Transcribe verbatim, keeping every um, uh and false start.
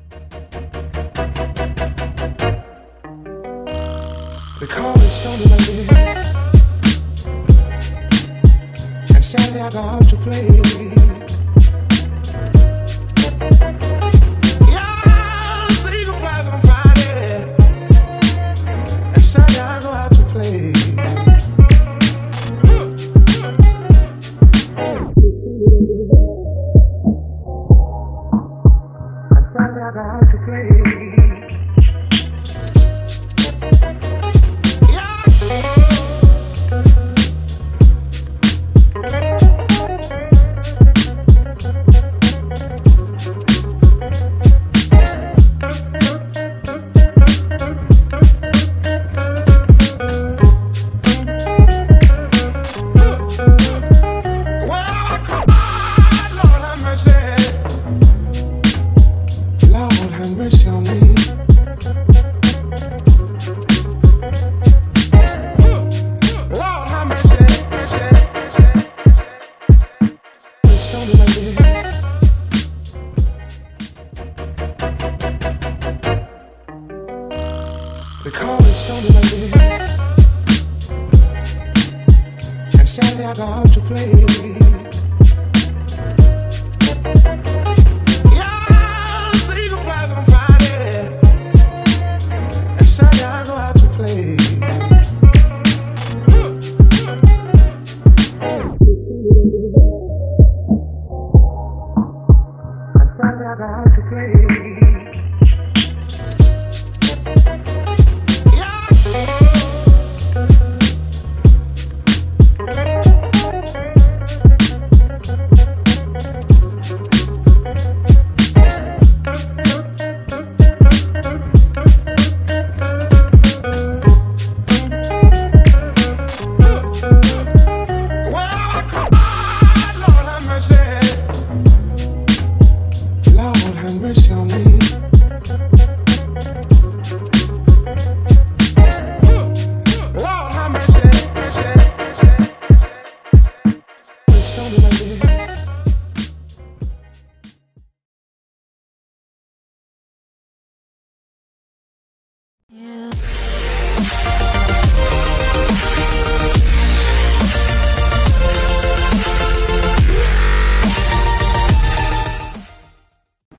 They call it Stony Lady, and Saturday I go out to play. Yeah, so you can fly on Friday, and Saturday I go out to play. And Saturday I go out to play. They call it Stony Lady, and Saturday I go out to play.